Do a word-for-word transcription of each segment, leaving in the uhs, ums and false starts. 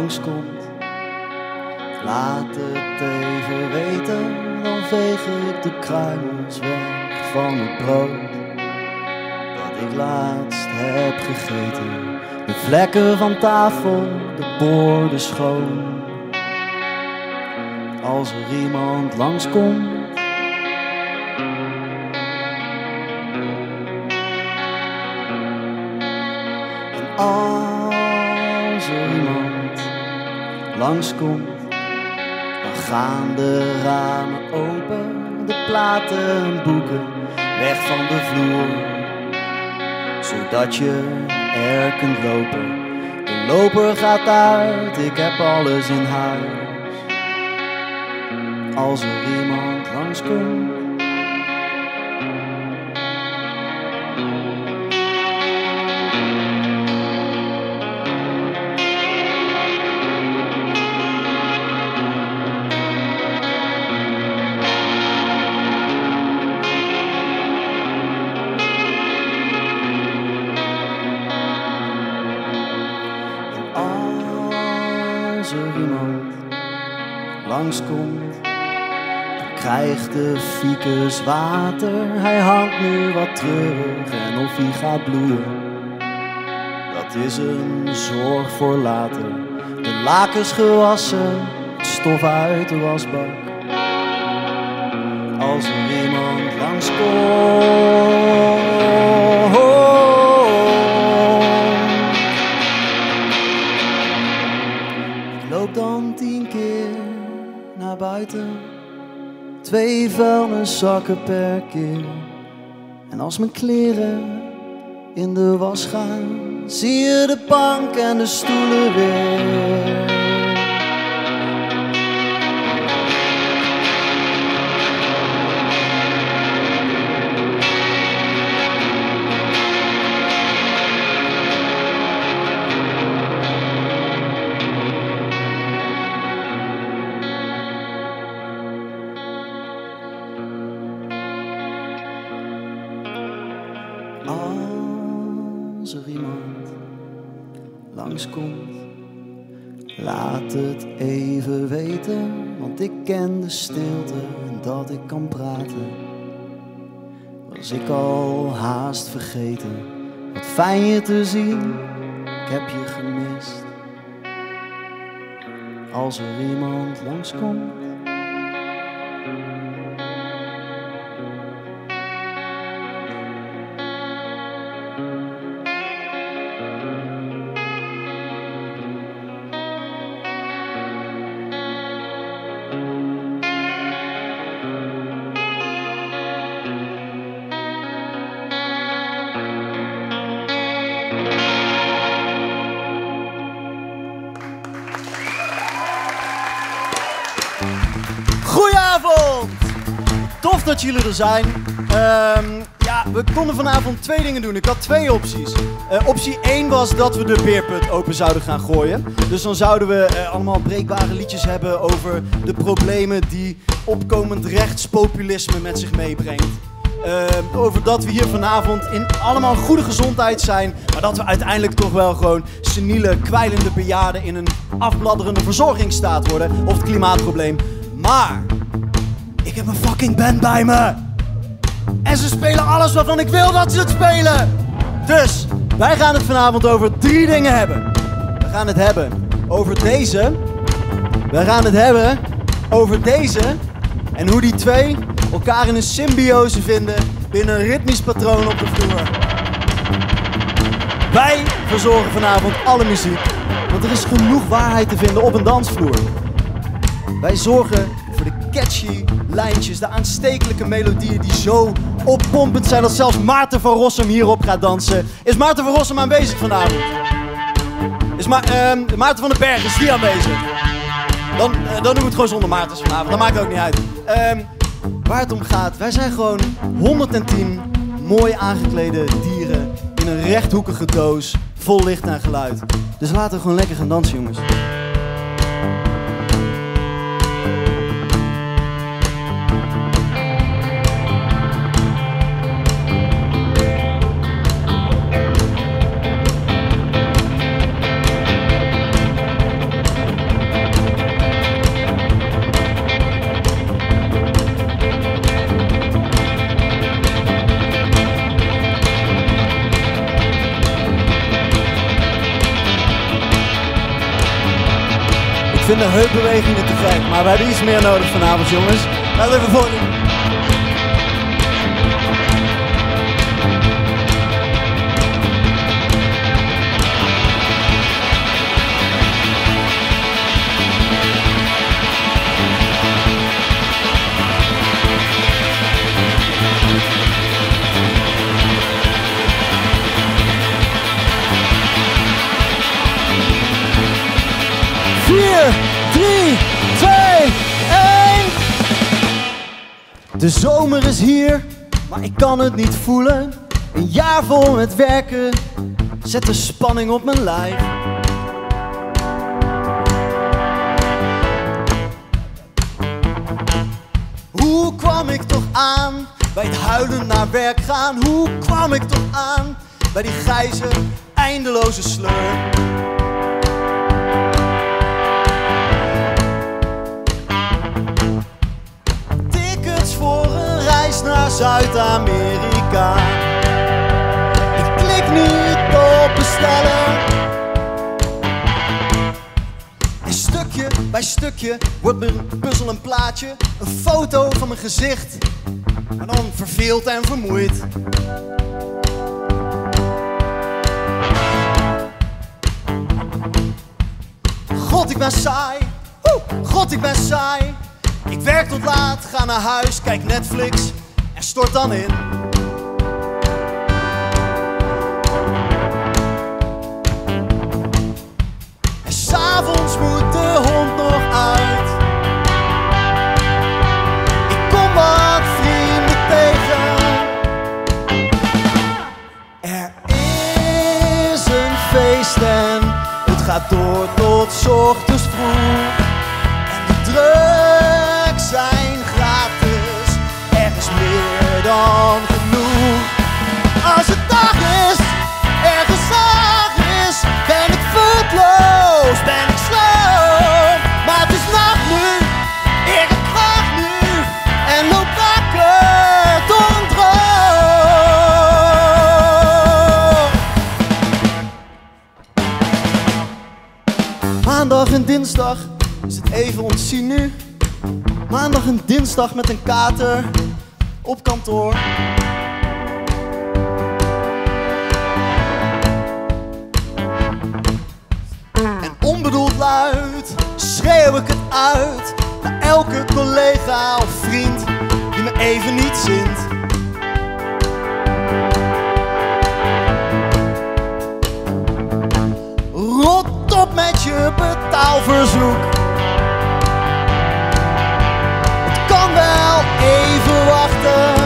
langskomt. Laat het even weten, dan veeg ik de kruimels weg van het brood dat ik laatst heb gegeten. De vlekken van tafel, de borden schoon. Als er iemand langskomt. En als er iemand langskomt, dan gaan de ramen open, de platen en boeken weg van de vloer, zodat je er kunt lopen. De loper gaat uit, ik heb alles in huis. Als er iemand langskomt. Als er iemand langskomt, dan krijgt de ficus water. Hij hangt nu wat treurig en of hij gaat bloeien, dat is een zorg voor later. De lakens gewassen, het stof uit de wasbak. Als er iemand langskomt. Loop dan tien keer naar buiten, twee vuilniszakken per keer. En als mijn kleren in de was gaan, zie je de bank en de stoelen weer. Als er iemand langskomt, laat het even weten, want ik ken de stilte en dat ik kan praten. Was ik al haast vergeten, wat fijn je te zien, ik heb je gemist. Als er iemand langskomt. Goedenavond! Tof dat jullie er zijn. Um, ja, we konden vanavond twee dingen doen. Ik had twee opties. Uh, optie één was dat we de beerput open zouden gaan gooien. Dus dan zouden we uh, allemaal breekbare liedjes hebben over de problemen die opkomend rechtspopulisme met zich meebrengt. Uh, over dat we hier vanavond in allemaal goede gezondheid zijn, maar dat we uiteindelijk toch wel gewoon seniele, kwijlende bejaarden in een afbladderende verzorgingsstaat worden. Of het klimaatprobleem. Maar ik heb een fucking band bij me. En ze spelen alles waarvan ik wil dat ze het spelen. Dus wij gaan het vanavond over drie dingen hebben. We gaan het hebben over deze. We gaan het hebben over deze. En hoe die twee elkaar in een symbiose vinden binnen een ritmisch patroon op de vloer. Wij verzorgen vanavond alle muziek. Want er is genoeg waarheid te vinden op een dansvloer. Wij zorgen voor de catchy lijntjes, de aanstekelijke melodieën die zo oppompend zijn dat zelfs Maarten van Rossum hierop gaat dansen. Is Maarten van Rossum aanwezig vanavond? Is Ma uh, Maarten van den Berg, is die aanwezig? Dan, uh, dan doen we het gewoon zonder Maartens vanavond, dat maakt ook niet uit. Uh, waar het om gaat, wij zijn gewoon honderdtien mooi aangeklede dieren in een rechthoekige doos vol licht en geluid. Dus laten we gewoon lekker gaan dansen, jongens. Ik vind de heupbewegingen te gek, maar we hebben iets meer nodig vanavond, jongens. Laten we even voordoen. vier, drie, twee, één. De zomer is hier, maar ik kan het niet voelen. Een jaar vol met werken zet de spanning op mijn lijf. Hoe kwam ik toch aan bij het huilen naar werk gaan? Hoe kwam ik toch aan bij die grijze, eindeloze sleur? Voor een reis naar Zuid-Amerika. Ik klik niet op bestellen. En stukje bij stukje wordt mijn puzzel een plaatje. Een foto van mijn gezicht. En dan verveeld en vermoeid. God, ik ben saai. God, ik ben saai. Ik werk tot laat, ga naar huis, kijk Netflix en stort dan in. En s'avonds moet de hond nog uit. Ik kom wat vrienden tegen. Er is een feest en het gaat door tot 's ochtends vroeg. En de druk zijn gratis, er is meer dan genoeg. Als het dag is, er gezag is, ben ik voetloos, ben ik slow. Maar het is nacht nu, ik heb kracht nu, en loop wakker door een droom. Maandag en dinsdag is het even ontzien nu. Maandag en dinsdag met een kater op kantoor. En onbedoeld luid schreeuw ik het uit naar elke collega of vriend die me even niet zint. Rot op met je betaalverzoek. Kan wel even wachten,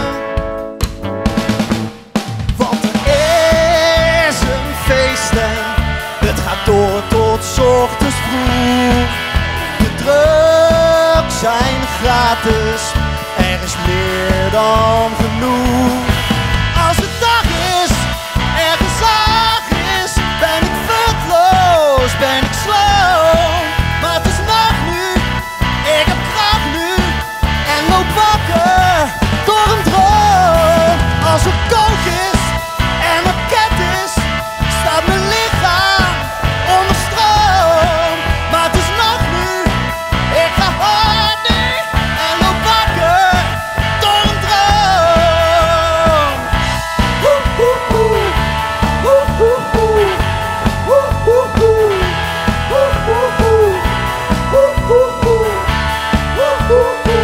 want er is een feest en het gaat door tot 's ochtends vroeg. De drugs zijn gratis, er is meer dan genoeg. Als het dag is, er gezag is, ben ik futloos, ben ik slow. Maar het is nacht nu, ik heb kracht nu. Loop wakker door een droom. Als er kook is en er ket is, staat mijn lichaam onder stroom. Maar het is nacht nu, ik ga hard nu en loop wakker door een droom. Woe, woe, woe. Woe, woe, woe. Woe, woe, woe. Woe, woe, woe. Woe, woe, woe. Woe, woe, woe.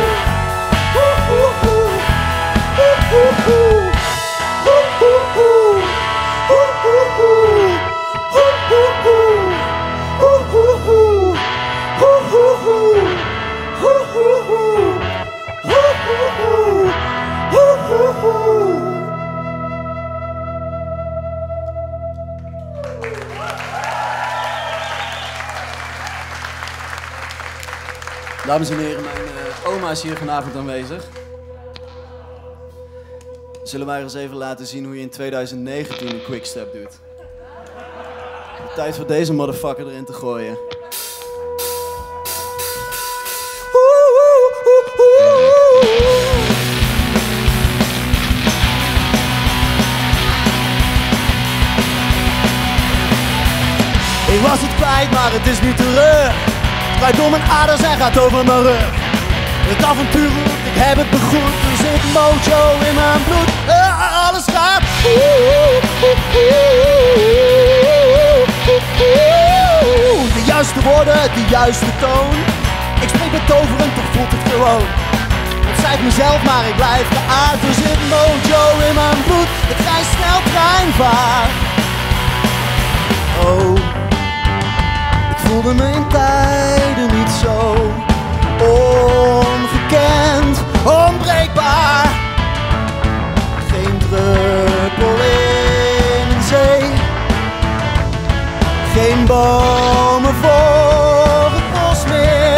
Dames en heren, mijn uh, oma is hier vanavond aanwezig. Zullen wij eens even laten zien hoe je in twintig negentien een quickstep doet. Tijd voor deze motherfucker erin te gooien. Ik was het kwijt, maar het is nu terug. Draait door mijn aders en gaat over mijn rug. Het avontuur roept, ik heb het begroet. Er zit mojo in mijn bloed. Uh, alles gaat. De juiste woorden, de juiste toon. Ik spreek betoverend, toch voelt het gewoon. Het zei ik mezelf, maar ik blijf geaard. Er zit mojo in mijn bloed. Het grijs snel treinvaart. Oh, ik voelde me in tijden niet zo ongekend, onbreekbaar. Geen druppel in een zee, geen bomen voor het bos meer.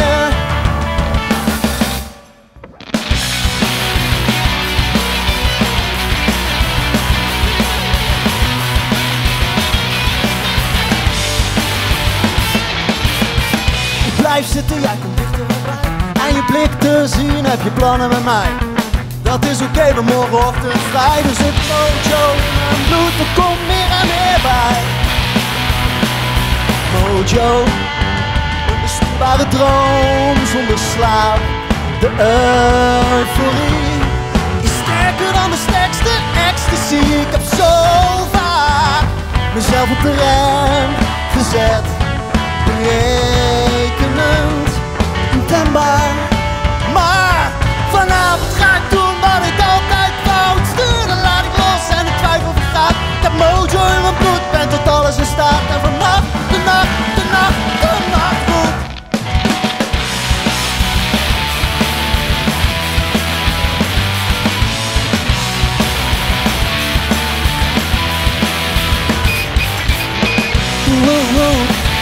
Blijf zitten, jij komt dichterbij. En je blik te zien, heb je plannen met mij. Dat is oké, okay, maar morgenochtend vrij. Er zit mojo in mijn bloed, er komt meer en meer bij. Mojo, een bestuurbare droom zonder slaap. De euforie is sterker dan de sterkste ecstasy. Ik heb zo vaak mezelf op de rem gezet. Berekenend, ontembaar. Maar vanavond ga ik doen wat ik altijd fout stuur. Dan laat ik los en de twijfel vergaat. Ik heb mojo in mijn bloed, ben tot alles in staat. En vannacht, de nacht, de nacht, de nacht goed. Ooh, ooh.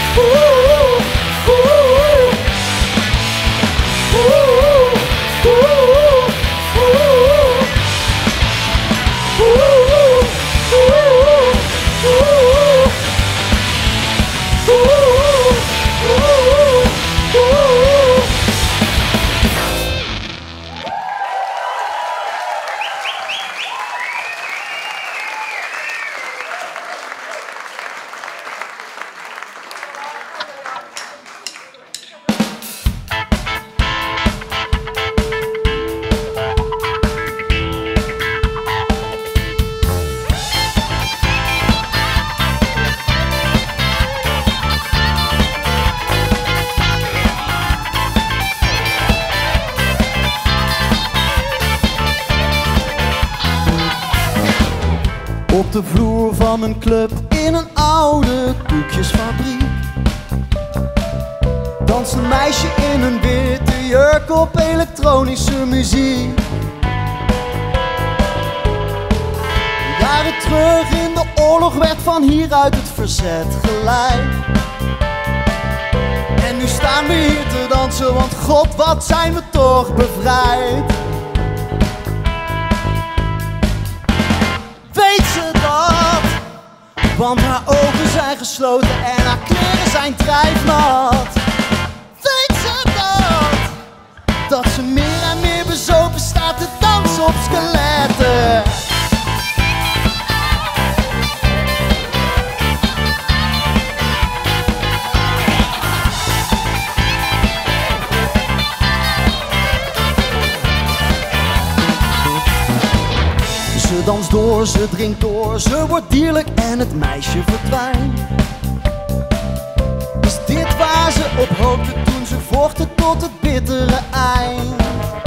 Op de vloer van een club in een oude doekjesfabriek danst een meisje in een witte jurk op elektronische muziek. Jaren terug in de oorlog werd van hieruit het verzet geleid. En nu staan we hier te dansen, want god, wat zijn we toch bevrijd. Weet ze dat? Want haar ogen zijn gesloten en haar kleren zijn drijfnat. Weet ze dat? Dat ze meer en meer bezopen staat te dansen op skeletten. Ze danst door, ze drinkt door, ze wordt dierlijk en het meisje verdwijnt. Is dit waar ze op hoopte toen ze vochten tot het bittere eind?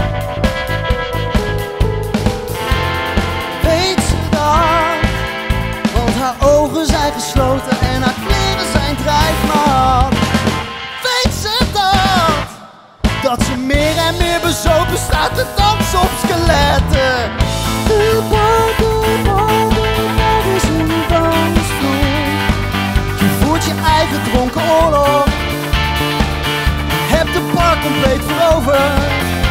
Weet ze dat? Want haar ogen zijn gesloten en haar kleren zijn drijfnat. Weet ze dat? Dat ze meer en meer bezopen staat te dansen op skeletten. De borden, borden, dat is een dansvloer. Je voert je eigen dronken oorlog. Heb de park compleet veroverd.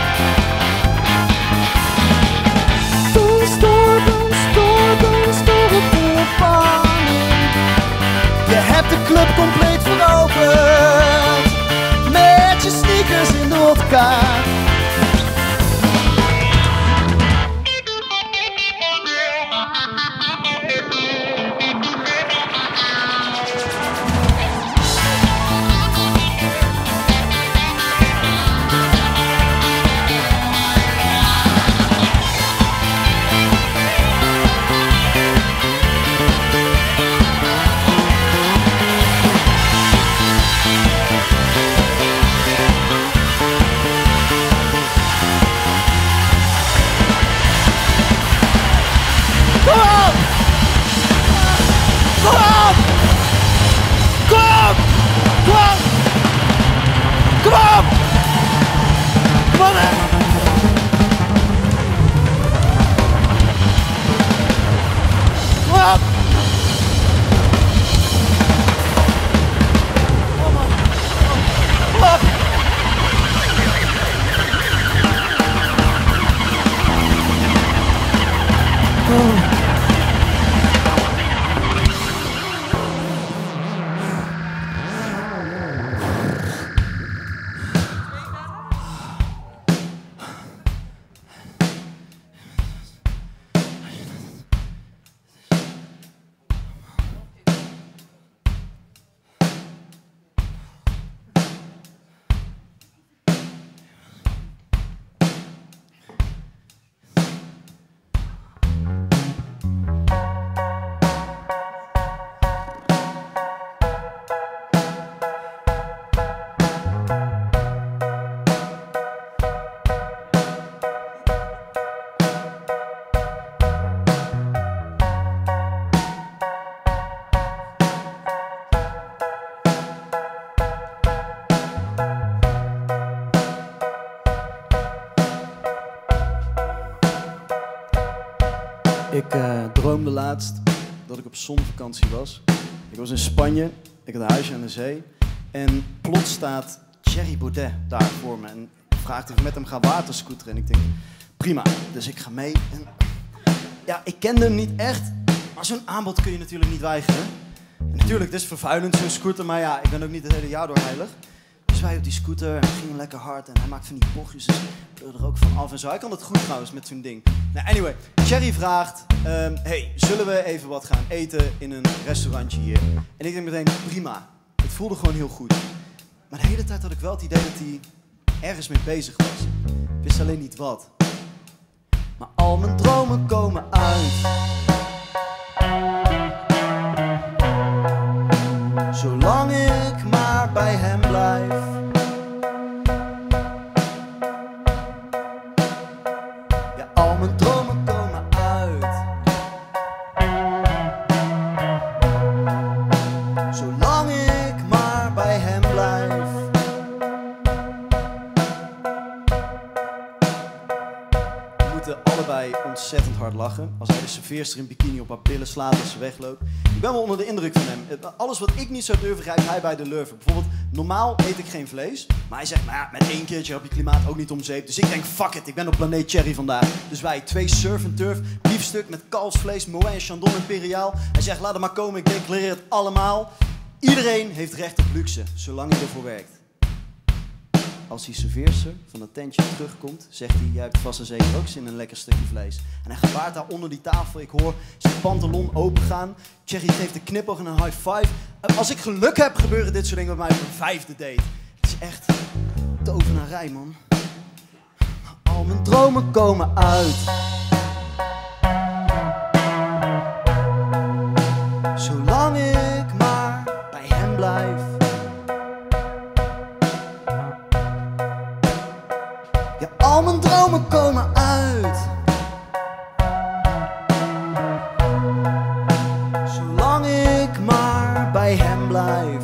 Dans door, dans door, dans door op de pannen. Je hebt de club compleet veroverd. Met je sneakers in de vodka. Ik uh, droomde laatst dat ik op zonvakantie was. Ik was in Spanje, ik had een huisje aan de zee. En plots staat Thierry Baudet daar voor me. En vraagt of ik met hem ga waterscooteren. En ik denk, prima. Dus ik ga mee. En ja, ik kende hem niet echt. Maar zo'n aanbod kun je natuurlijk niet weigeren. En natuurlijk, het is vervuilend zo'n scooter. Maar ja, ik ben ook niet het hele jaar door heilig. Dus wij op die scooter en we gingen lekker hard. En hij maakt van die bochtjes. Dus ik bleef er ook van af en zo. Hij kan het goed trouwens met zo'n ding. Nou, anyway. Thierry vraagt, um, hey, zullen we even wat gaan eten in een restaurantje hier? En ik denk meteen, prima. Het voelde gewoon heel goed. Maar de hele tijd had ik wel het idee dat hij ergens mee bezig was. Ik wist alleen niet wat. Maar al mijn dromen komen uit. Zolang ik maar bij hem blijf. Ja, al mijn dromen komen uit. Zolang ik maar bij hem blijf. We moeten allebei ontzettend hard lachen als hij de serveerster in bikini op haar billen slaat als ze wegloopt. Ik ben wel onder de indruk van hem. Alles wat ik niet zou durven, grijpt hij bij de lurven. Bijvoorbeeld, normaal eet ik geen vlees. Maar hij zegt, nou ja, met één keertje heb je klimaat ook niet om zeep. Dus ik denk, fuck it, ik ben op planeet Thierry vandaag. Dus wij twee surf en turf, biefstuk met kalfsvlees, Moët en Chandon Imperiaal. Hij zegt, laat het maar komen, ik declareer het allemaal. Iedereen heeft recht op luxe, zolang hij ervoor werkt. Als die serveerster van het tentje terugkomt, zegt hij, jij hebt vast en zeker ook zin in een lekker stukje vlees. En hij gebaart daar onder die tafel, ik hoor zijn pantalon opengaan. Thierry geeft een knipoog en een high five. Als ik geluk heb, gebeuren dit soort dingen bij mij op een vijfde date. Het is echt tovenarij, man. Al mijn dromen komen uit. Zolang ik maar bij hem blijf. Ja, al mijn dromen komen uit. Zolang ik maar bij hem blijf.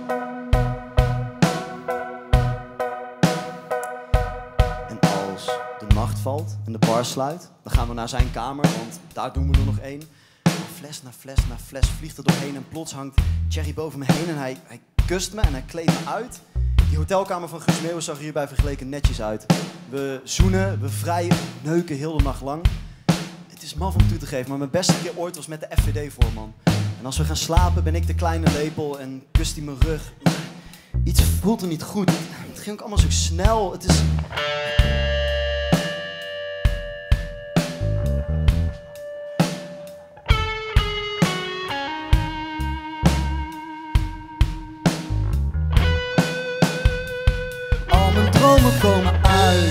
En als de nacht valt en de bar sluit, dan gaan we naar zijn kamer, want daar doen we er nog één. En fles na fles na fles vliegt er doorheen en plots hangt Thierry boven me heen en hij, hij kust me en hij kleedt me uit. Die hotelkamer van Guus Meeuwis zag er hierbij vergeleken netjes uit. We zoenen, we vrijen, neuken heel de nacht lang. Het is maf om toe te geven, maar mijn beste keer ooit was met de F V D-voorman. En als we gaan slapen ben ik de kleine lepel en kust hij mijn rug. Iets voelt er niet goed. Het ging ook allemaal zo snel. Het is... Dromen komen uit.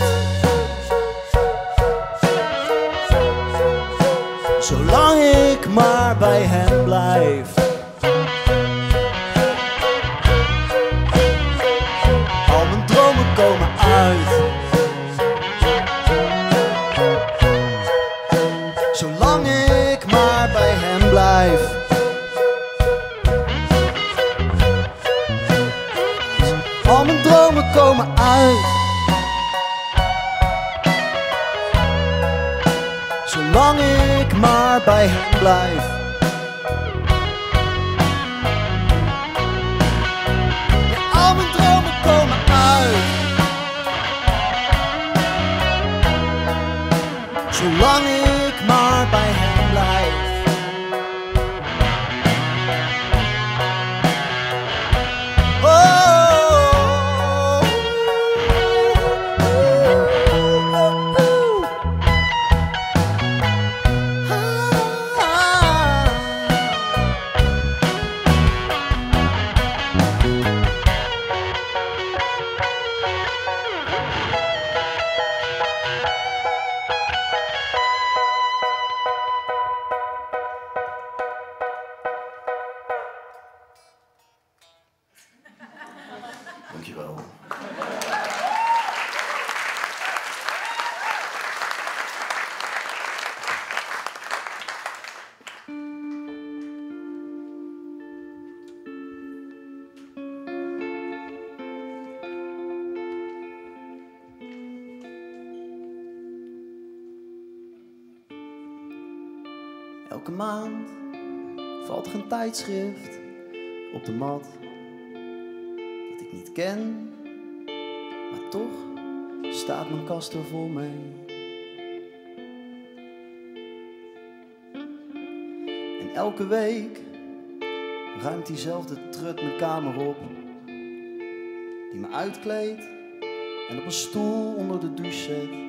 Zolang ik maar bij hem blijf. Al mijn dromen komen uit. Zolang ik maar bij hem blijf. Al mijn dromen komen uit. Zolang ik maar bij hem blijf. Ja, al mijn dromen komen uit. Zolang ik maar bij hem blijf. Elke maand valt er een tijdschrift op de mat dat ik niet ken, maar toch staat mijn kast er vol mee. En elke week ruimt diezelfde trut mijn kamer op, die me uitkleedt en op een stoel onder de douche zet.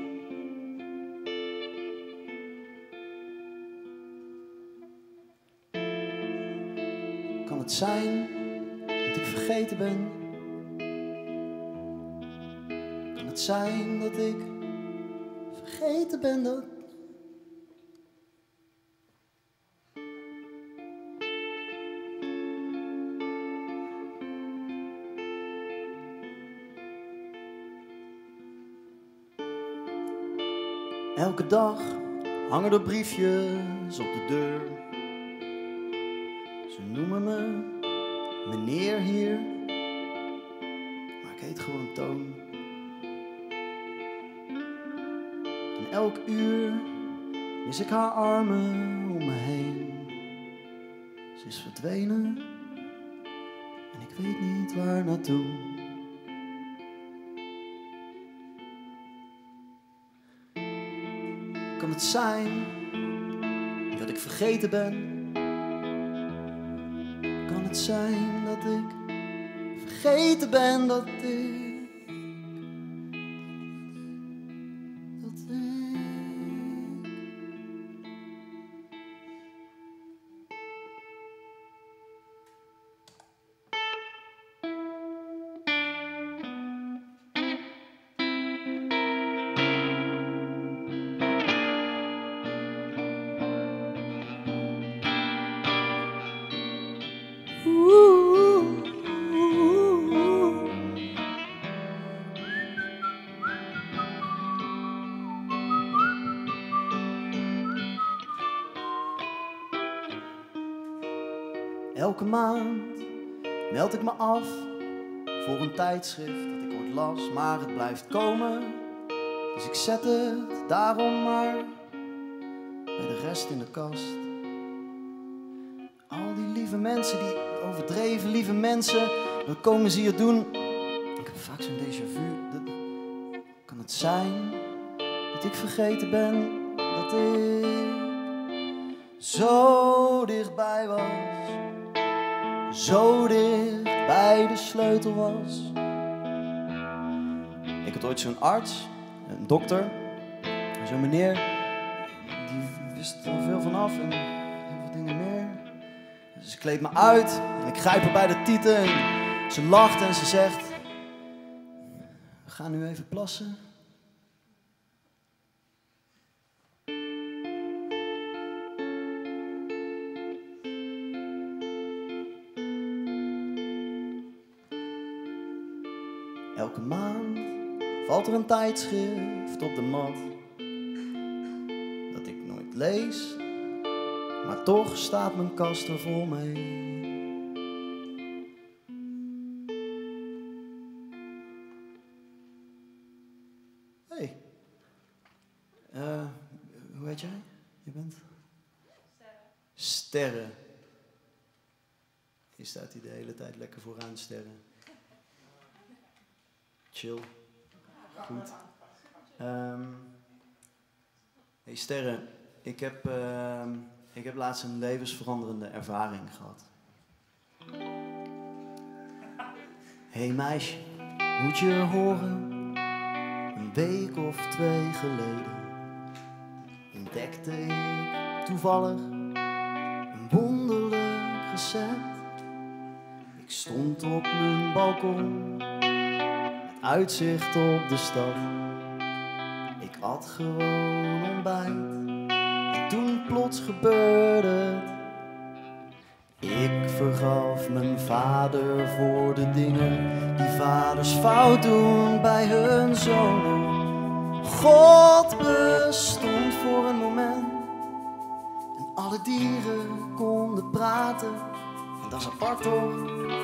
Kan het zijn dat ik vergeten ben? Kan het zijn dat ik vergeten ben dat... Elke dag hangen er briefjes op de deur. Ze noemen me meneer hier, maar ik heet gewoon Toon. En elk uur mis ik haar armen om me heen. Ze is verdwenen en ik weet niet waar naartoe. Kan het zijn dat ik vergeten ben? Kan het zijn dat ik vergeten ben dat ik... Dat ik... Elke maand meld ik me af voor een tijdschrift dat ik ooit las, maar het blijft komen. Dus ik zet het daarom maar bij de rest in de kast. Al die lieve mensen, die overdreven lieve mensen, dan komen ze hier doen. Ik heb vaak zo'n déjà vu. Dat... Kan het zijn dat ik vergeten ben dat ik zo dichtbij was? Zo dicht bij de sleutel was. Ik had ooit zo'n arts, een dokter, zo'n meneer, die wist er veel van af en heel veel dingen meer. Dus ze kleedt me uit en ik grijp haar bij de tieten en ze lacht en ze zegt: we gaan nu even plassen. Elke maand valt er een tijdschrift op de mat dat ik nooit lees, maar toch staat mijn kast er vol mee. Hey, uh, hoe heet jij? Je bent? Sterren. Sterren. Je staat hier de hele tijd lekker vooraan, Sterren. Chill. Goed. Um, hey Sterren, ik heb, uh, ik heb laatst een levensveranderende ervaring gehad. Hey meisje, moet je horen, een week of twee geleden ontdekte ik toevallig een wonderlijk recept. Ik stond op mijn balkon, uitzicht op de stad. Ik at gewoon ontbijt en toen plots gebeurde het. Ik vergaf mijn vader voor de dingen die vaders fout doen bij hun zonen. God bestond voor een moment en alle dieren konden praten. En dat is apart toch?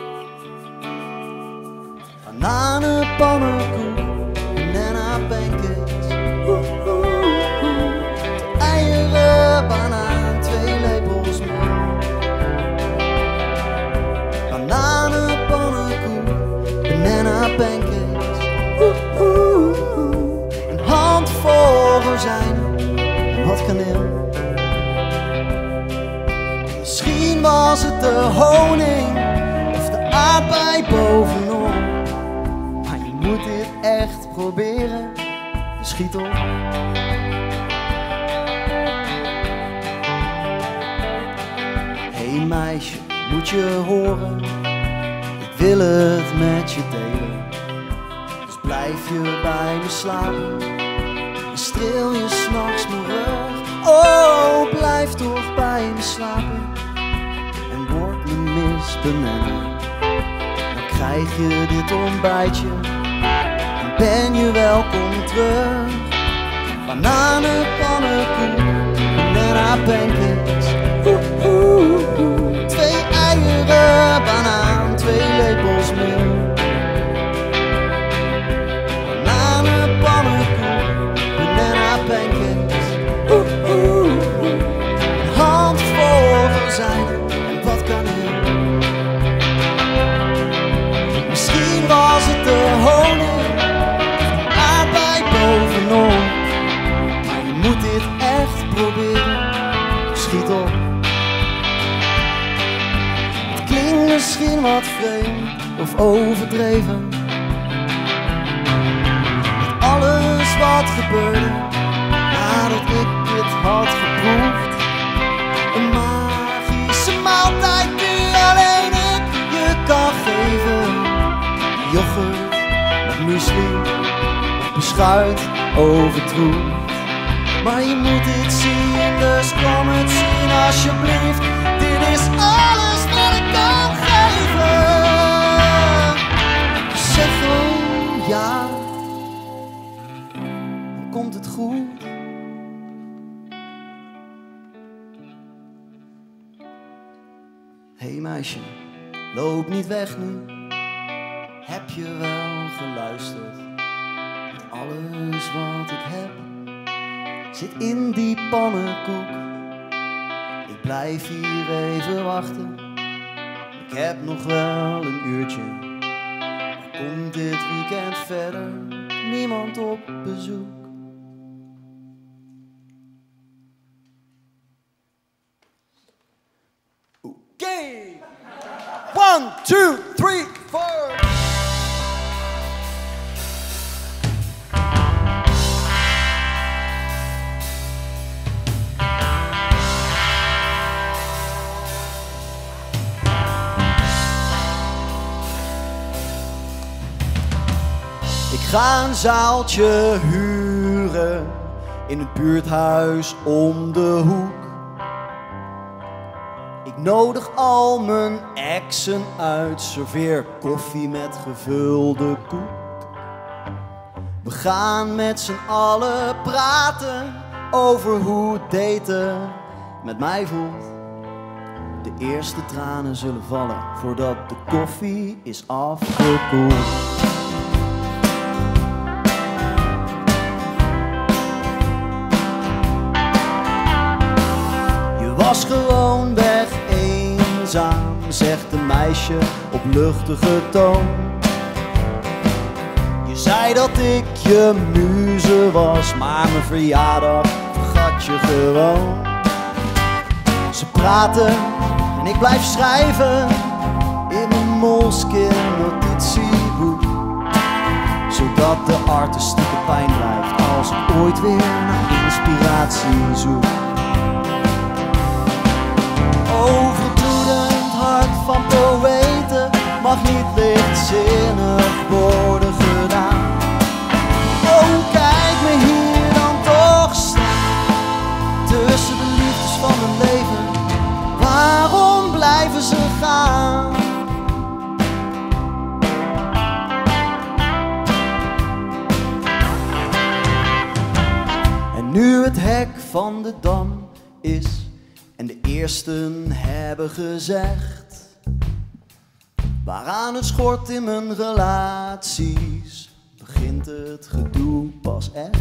Bananen, pannenkoek, banana pancakes. Oeh, oeh, oeh. Eieren, banaan, twee vol rozijnen en wat kaneel. Misschien was het de honing of de aardbei bovenop. Maar je moet dit echt proberen, dus schiet op. Hé hey meisje, moet je horen, ik wil het met je delen. Dus blijf je bij me slapen en streel je 's nachts mijn rug. Oh, blijf toch bij me slapen en word me misbenennen. Dan krijg je dit ontbijtje en ben je welkom terug. Bananen, pannenkoek, banana pancakes. Oeh, oeh, oeh. Twee eieren, banaan, twee lepels melk. Bananen, pannenkoek, banana pancakes. Oeh, oeh, oeh. Een hand vol rozijnen en wat kaneel. Misschien was het de honing, de aardbei bovenop. Maar je moet dit echt proberen, dus schiet op. Het klinkt misschien wat vreemd of overdreven, met alles wat gebeurde nadat ik het had geproefd. Een magische maaltijd die alleen ik je kan geven. Yoghurt met muesli of beschuit overtroefd. Maar je moet dit zien, dus kom het zien alsjeblieft. Dit is alles wat ik kan geven. Dus zeg gewoon ja, dan komt het goed. Hé hey meisje, loop niet weg nu. Heb je wel geluisterd? Met alles wat ik heb zit in die pannenkoek. Ik blijf hier even wachten. Ik heb nog wel een uurtje. Er komt dit weekend verder niemand op bezoek. Oké. Okay. One, two, three, four. Ik ga een zaaltje huren in het buurthuis om de hoek. Ik nodig al mijn exen uit, serveer koffie met gevulde koek. We gaan met z'n allen praten over hoe het daten met mij voelt. De eerste tranen zullen vallen voordat de koffie is afgekoeld. Was gewoon weg eenzaam, zegt een meisje op luchtige toon. Je zei dat ik je muze was, maar mijn verjaardag vergat je gewoon. Ze praten en ik blijf schrijven in mijn moleskin notitieboek, zodat de artistieke pijn blijft als ik ooit weer naar inspiratie zoek. Overdoedend hart van poëten mag niet lichtzinnig worden gedaan. Oh, kijk me hier dan toch staan, tussen de liefdes van mijn leven. Waarom blijven ze gaan? En nu het hek van de dam is en de eersten hebben gezegd waaraan het schort in mijn relaties, begint het gedoe pas echt.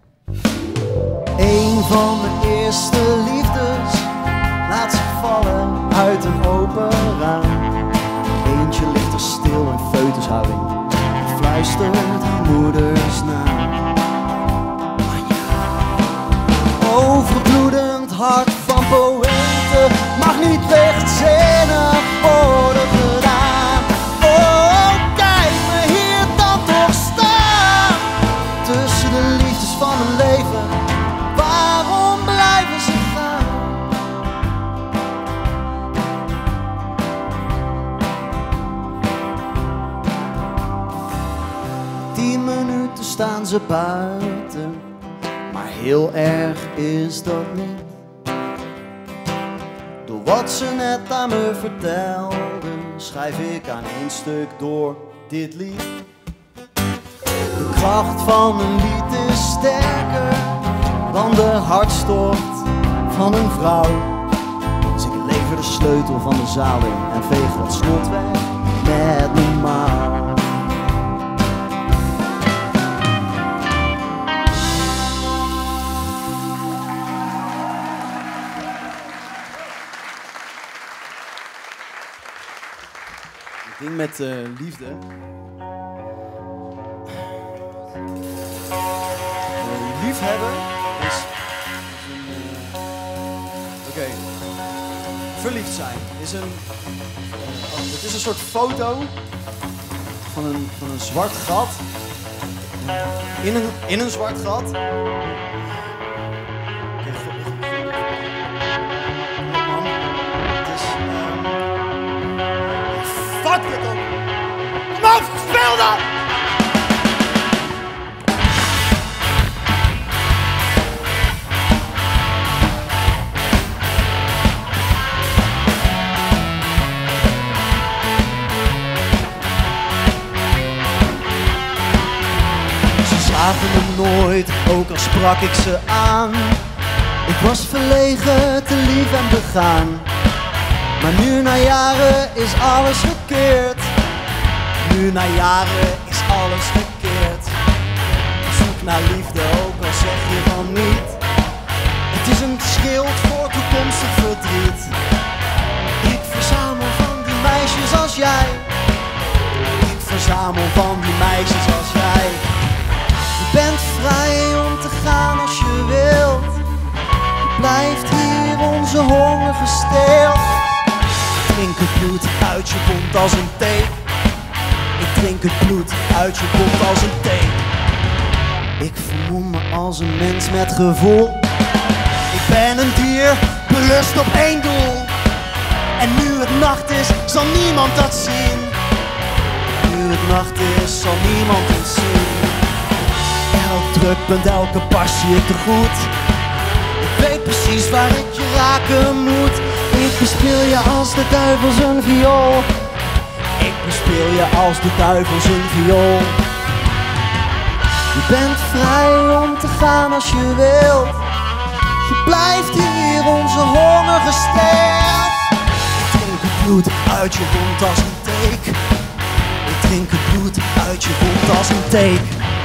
Een van mijn eerste liefdes laat zich vallen uit een open raam. Eentje ligt er stil in feutushouding en fluistert haar moeders naam. Maar ja, overbloedend hart van poëten mag niet lichtzinnig worden gedaan. Oh, kijk me hier dan toch staan, tussen de liefdes van mijn leven. Waarom blijven ze gaan? Tien minuten staan ze buiten, maar heel erg is dat niet. Door wat ze net aan me vertelde, schrijf ik aan één stuk door dit lied. De kracht van een lied is sterker dan de hartstocht van een vrouw. Dus ik lever de sleutel van de zaal in en veeg wat snot weg met mijn mouw. Het ding met uh, liefde. Uh, liefhebben is. is uh, Oké. Okay. Verliefd zijn is een. Uh, oh, het is een soort foto van een, van een zwart gat. In een, in een zwart gat. Okay, fuck dit dan! Kom op, speel dan! Ze zagen me nooit, ook al sprak ik ze aan. Ik was verlegen, te lief en begaan. Maar nu na jaren is alles verkeerd. Nu na jaren is alles verkeerd. Zoek naar liefde, ook al zeg je van niet. Het is een schild voor toekomstig verdriet. Ik verzamel van die meisjes als jij. Ik verzamel van die meisjes als jij. Je bent vrij om te gaan als je wilt. Je blijft hier onze honger gesteeld. Ik drink het bloed uit je kont als een thee. Ik drink het bloed uit je kont als een thee. Ik vermom me als een mens met gevoel. Ik ben een dier, berust op één doel. En nu het nacht is, zal niemand dat zien. Nu het nacht is, zal niemand het zien. Elk drukpunt, elke passie ik te goed. Ik weet precies waar ik je raken moet. Ik bespeel je als de duivel zijn viool. Ik bespeel je als de duivel zijn viool. Je bent vrij om te gaan als je wilt. Je blijft hier onze honger gesteeld. Ik drink het bloed uit je wond als een teek. Ik drink het bloed uit je wond als een teek.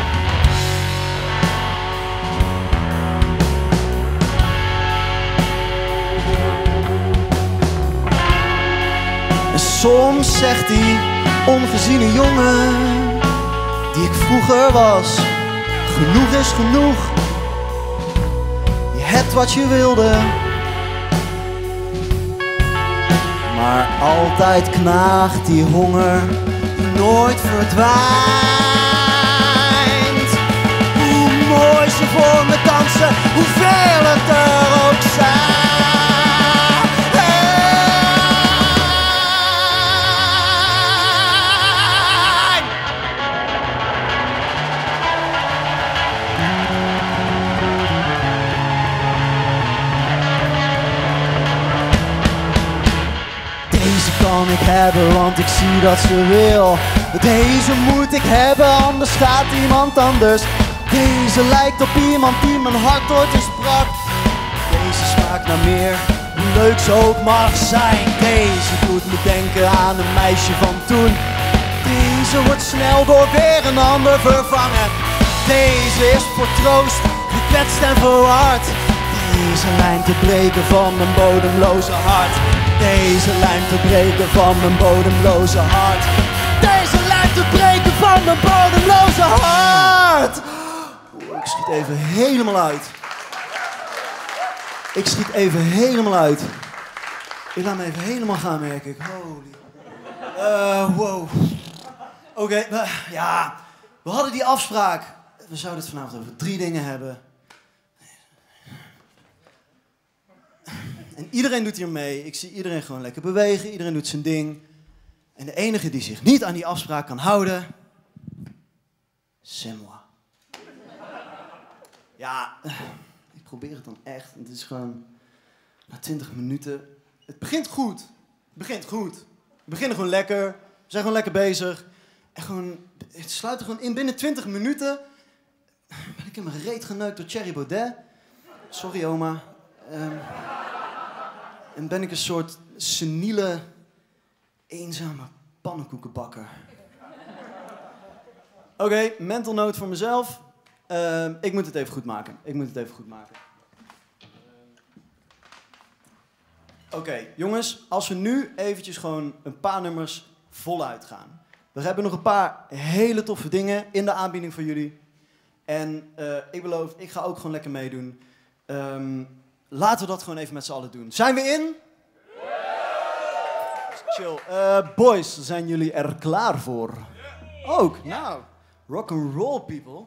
Soms zegt die ongeziene jongen die ik vroeger was, genoeg is genoeg. Je hebt wat je wilde, maar altijd knaagt die honger die nooit verdwijnt. Hoe mooi ze voor me dansen, hoeveel het er ook zijn. Kan ik hebben, want ik zie dat ze wil. Deze moet ik hebben, anders gaat iemand anders. Deze lijkt op iemand die mijn hart ooit eens brak. Deze smaakt naar meer, hoe leuk ze ook mag zijn. Deze doet me denken aan een meisje van toen. Deze wordt snel door weer een ander vervangen. Deze is voor troost, gekwetst en verhard. Deze lijn te breken van mijn bodemloze hart. Deze lijn te breken van mijn bodemloze hart. Deze lijn te breken van mijn bodemloze hart. Oeh, ik schiet even helemaal uit. Ik schiet even helemaal uit. Ik laat me even helemaal gaan, merk ik. Holy. Uh, wow. Oké, okay, ja. We hadden die afspraak. We zouden het vanavond over drie dingen hebben. En iedereen doet hier mee. Ik zie iedereen gewoon lekker bewegen. Iedereen doet zijn ding. En de enige die zich niet aan die afspraak kan houden... c'est moi. Ja, ik probeer het dan echt. Het is gewoon... Na twintig minuten... Het begint goed. Het begint goed. We beginnen gewoon lekker. We zijn gewoon lekker bezig. En gewoon... Het sluit er gewoon in. Binnen twintig minuten... Ben ik in mijn reet geneukt door Thierry Baudet. Sorry, oma. Um, en ben ik een soort seniele... eenzame pannenkoekenbakker. Oké, okay, mental note voor mezelf. Uh, ik moet het even goed maken. Ik moet het even goed maken. Oké, okay, jongens. Als we nu eventjes gewoon een paar nummers voluit gaan. We hebben nog een paar hele toffe dingen in de aanbieding voor jullie. En uh, ik beloof, ik ga ook gewoon lekker meedoen. Um, laten we dat gewoon even met z'n allen doen. Zijn we in? Chill. Uh, boys, zijn jullie er klaar voor? Ook, nou. Rock and roll, people.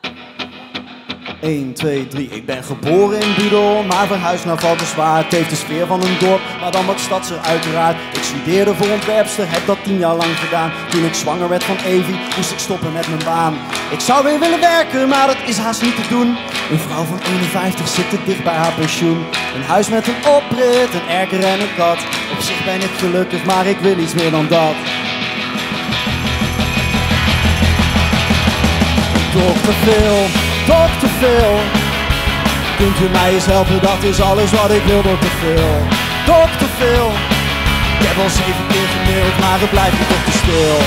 één, twee, drie. Ik ben geboren in Budel, maar verhuisd naar Valkenswaard. Het heeft de sfeer van een dorp, maar dan wat stadser uiteraard. Ik studeerde voor ontwerpster, heb dat tien jaar lang gedaan. Toen ik zwanger werd van Evie, moest ik stoppen met mijn baan. Ik zou weer willen werken, maar dat is haast niet te doen. Een vrouw van eenenvijftig zit te dicht bij haar pensioen. Een huis met een oprit, een erker en een kat. Op zich ben ik gelukkig, maar ik wil iets meer dan dat. Toch te veel, toch te veel. Kunt u mij eens helpen, dat is alles wat ik wil, toch te veel. Toch te veel. Ik heb al zeven keer gemaild, maar het blijft me toch te stil.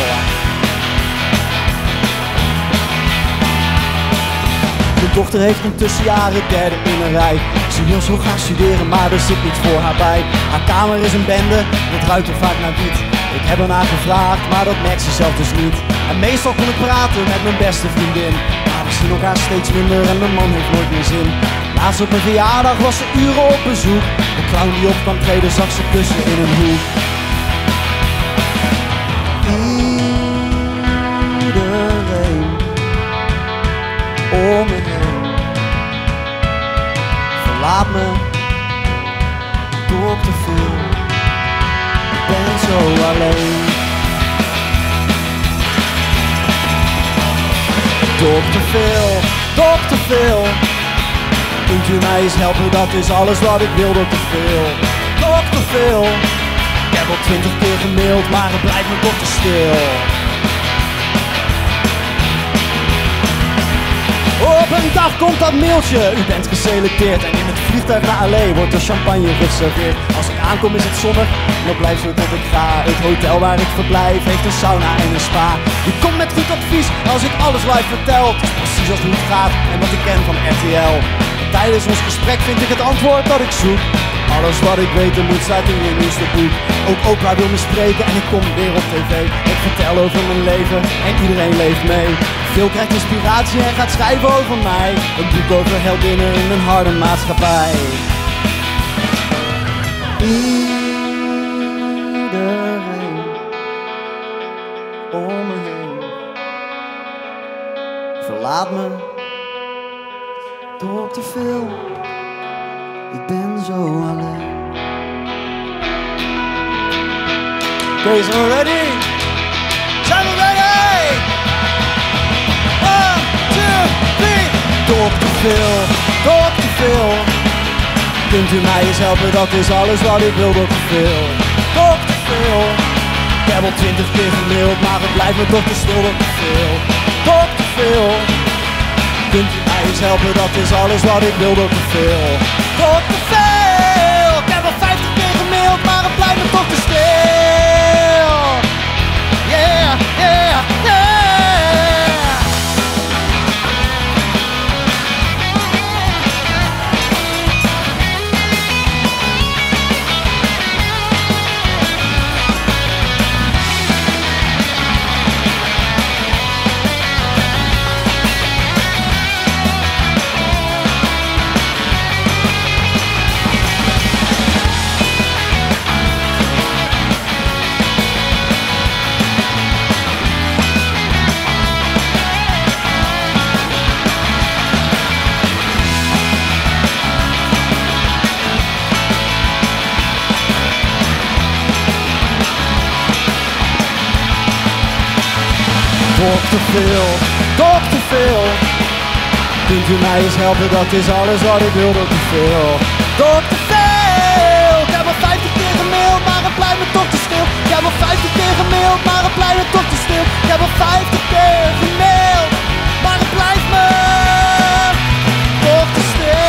Mijn dochter heeft intussen jaren derde in een rij. Ze wil zo graag studeren, maar er zit niets voor haar bij. Haar kamer is een bende, het ruikt er vaak naar wiet. Ik heb ernaar gevraagd, maar dat merkt ze zelf dus niet. En meestal kon ik praten met mijn beste vriendin. Maar we zien elkaar steeds minder en mijn man heeft nooit meer zin. Laatst op mijn verjaardag was ze uren op bezoek. De clown die op kwam treden zag ze kussen in een hoek. Iedereen om me heen verlaat me door te veel. Ik ben zo alleen. Toch te veel, toch te veel. Kunt u mij eens helpen, dat is alles wat ik wil, toch te veel. Toch te veel. Ik heb al twintig keer gemaild, maar het blijft me toch te stil. Op een dag komt dat mailtje, u bent geselecteerd. En in het vliegtuig naar L A wordt er champagne geserveerd. Als ik aankom is het zonnig, dan blijf zo tot ik ga. Het hotel waar ik verblijf heeft een sauna en een spa. Je komt met goed advies als ik alles live vertel. Het is precies als hoe het gaat en wat ik ken van R T L. En tijdens ons gesprek vind ik het antwoord dat ik zoek. Alles wat ik weten moet staat in je nieuwste boek. Ook Oprah wil me spreken en ik kom weer op tv. Ik vertel over mijn leven en iedereen leeft mee. Veel krijgt inspiratie en gaat schrijven over mij. Een boek over heldinnen in een harde maatschappij. Iedereen om me heen verlaat me door te veel. Ik ben zo alleen. Oké, okay, zijn we ready? Zijn we ready? One, two, three. Door te veel, door te veel. Kunt u mij eens helpen, dat is alles wat ik wil, door te veel. Door te veel. Ik heb al twintig keer gemaild, maar het blijft me toch te stil, door te veel. Door te veel. Kunt u mij eens helpen, dat is alles wat ik wil, door te veel. Door te veel. Ik heb al vijftig keer gemaild, maar het blijft me toch te stil. Yeah, yeah, yeah. te veel, toch te veel. Kunt u mij eens helpen, dat is alles wat ik wil, toch te veel, toch te veel. Ik heb al vijftig keer gemaild, maar het blijft me toch te stil. Ik heb al vijftig keer gemaild, maar het blijft me toch te stil. Ik heb al vijftig keer gemaild, maar het blijft me toch te stil.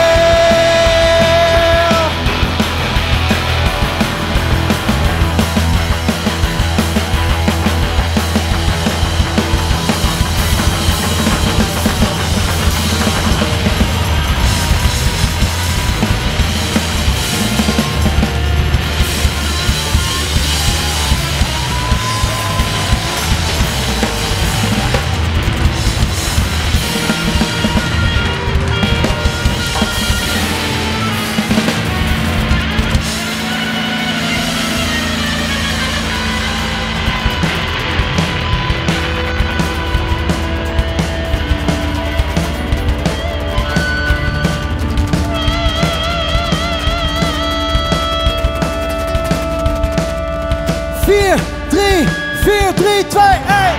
vier, drie, vier, drie, twee, één.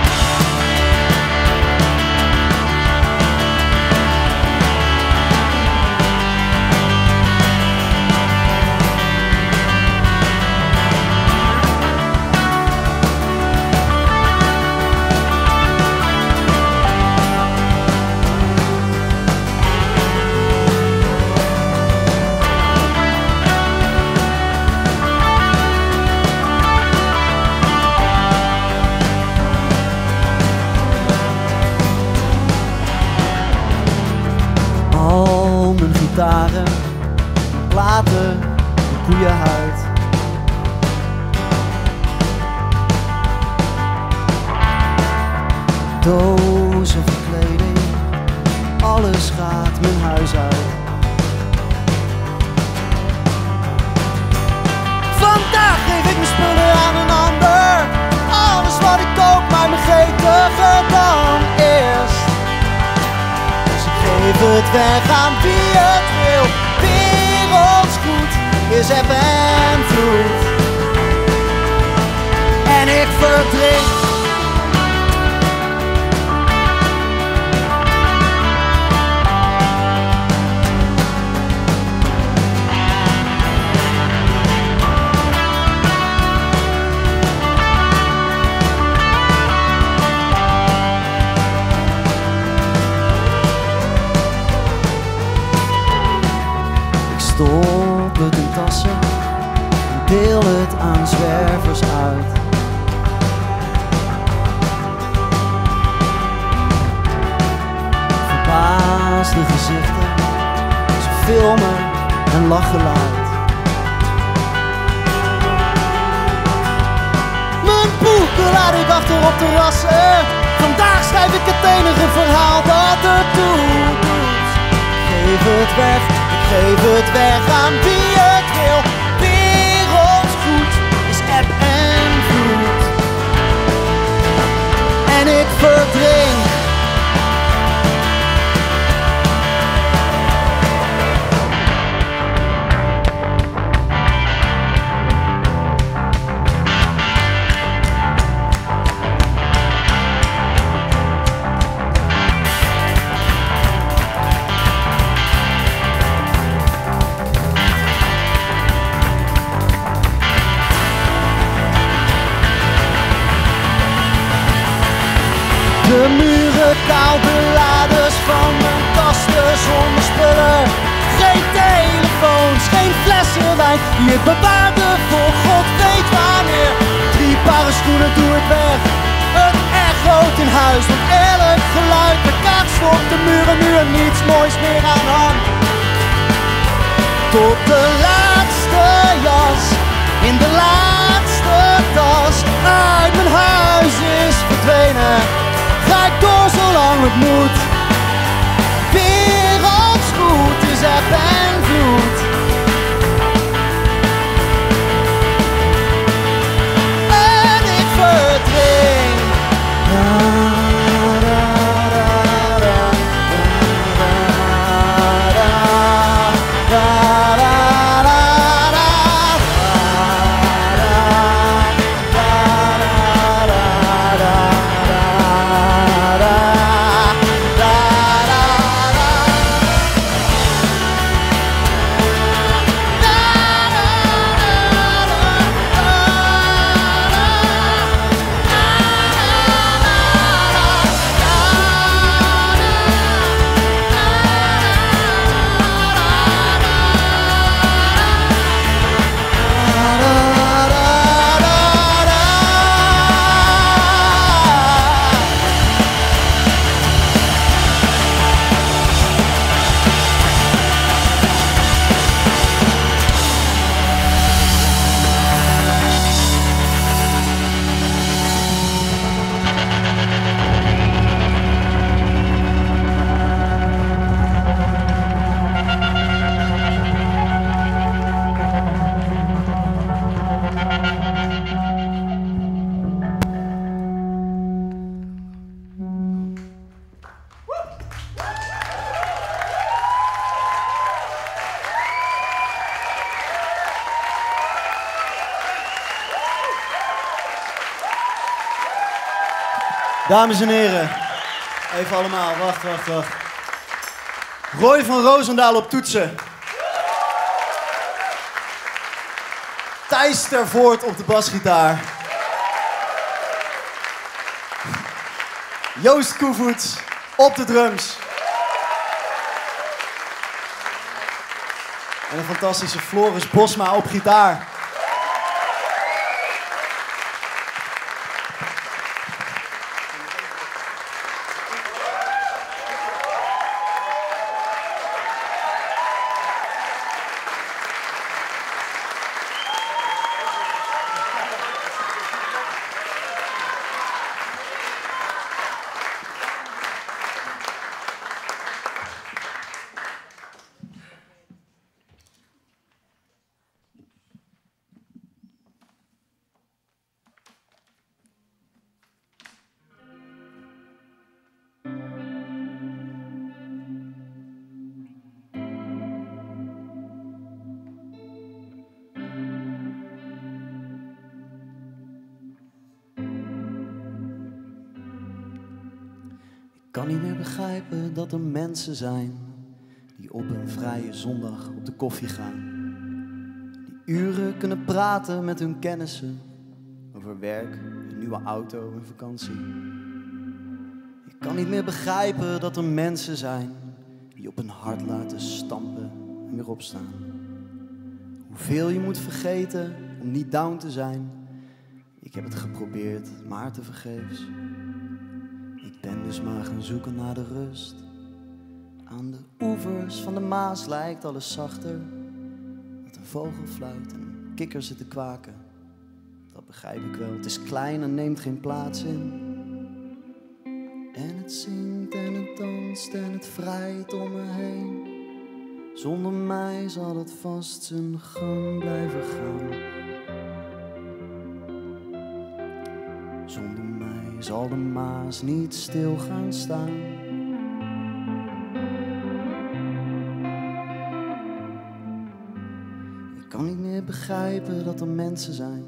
Gitaren, platen, koeienhuid. Dozen van kleding, alles gaat mijn huis uit. Vandaag geef ik mijn spullen aan een ander. Alles wat ik koop maakt me gretiger dan eerst. Geef het weg aan wie het wil. Wereldsgoed is eb en vloed. En ik verdrink. Stop het in tassen en deel het aan zwervers uit. Verbaasde gezichten, ze filmen en lachen luid. Mijn boeken laat ik achter op terrassen. Vandaag schrijf ik het enige verhaal dat er toe doet. Geef het weg. Geef het weg aan wie het wil. Wereldsgoed is eb en vloed. En ik verdrink. De muren koud, de laders van mijn kasten zonder spullen. Geen telefoons, geen flessen wijn die ik bewaarde voor God weet wanneer. Drie paren schoenen doe ik weg, een echoot in huis. Met elk geluid, de kaats op de muren, nu er niets moois meer aan hangt. Tot de laatste jas, in de laatste tas, uit mijn huis is verdwenen. Ga ik door zolang het moet. Wereldsgoed is eb en vloed. En ik verdween. Dames en heren, even allemaal, wacht, wacht, wacht. Roy van Roosendaal op toetsen. Thijs Tervoort op de basgitaar. Joost Koevoets op de drums. En een fantastische Floris Bosma op gitaar. Ik kan niet meer begrijpen dat er mensen zijn die op een vrije zondag op de koffie gaan. Die uren kunnen praten met hun kennissen over werk, een nieuwe auto en vakantie. Ik kan niet meer begrijpen dat er mensen zijn die op hun hart laten stampen en weer opstaan. Hoeveel je moet vergeten om niet down te zijn. Ik heb het geprobeerd, maar tevergeefs. Ik ben dus maar gaan zoeken naar de rust. Aan de oevers van de Maas lijkt alles zachter. Dat een vogel fluit en een kikker zit te kwaken. Dat begrijp ik wel, het is klein en neemt geen plaats in. En het zingt en het danst en het vrijt om me heen. Zonder mij zal het vast zijn gang blijven gaan. Zonder mij zal de Maas niet stil gaan staan. Ik kan niet meer begrijpen dat er mensen zijn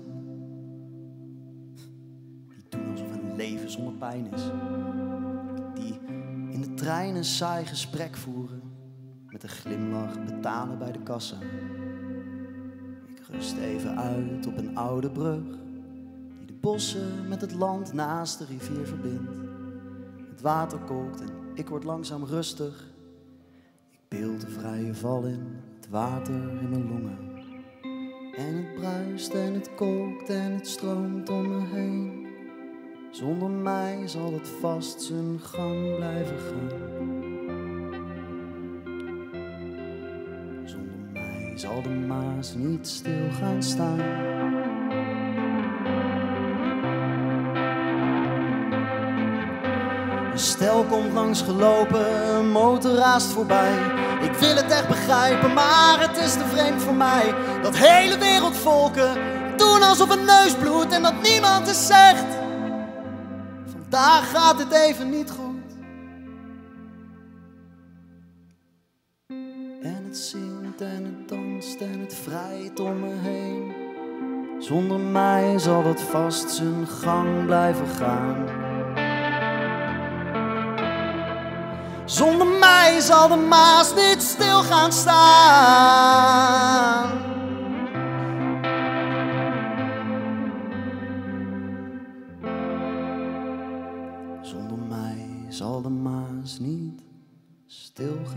die doen alsof een leven zonder pijn is. Die in de trein een saai gesprek voeren, met een glimlach betalen bij de kassa. Ik rust even uit op een oude brug die de bossen met het land naast de rivier verbindt. Het water kookt en ik word langzaam rustig. Ik beeld de vrije val in, het water in mijn longen. En het bruist en het kookt en het stroomt om me heen. Zonder mij zal het vast zijn gang blijven gaan. Zonder mij zal de Maas niet stil gaan staan. Een stel komt langs gelopen, een motor raast voorbij. Ik wil het echt begrijpen, maar het is te vreemd voor mij. Dat hele wereldvolken doen alsof een neus bloedt en dat niemand eens zegt: vandaag gaat het even niet goed. En het zingt en het danst en het vrijt om me heen. Zonder mij zal het vast zijn gang blijven gaan. Zonder mij zal de Maas niet stil gaan staan. Zonder mij zal de Maas niet stil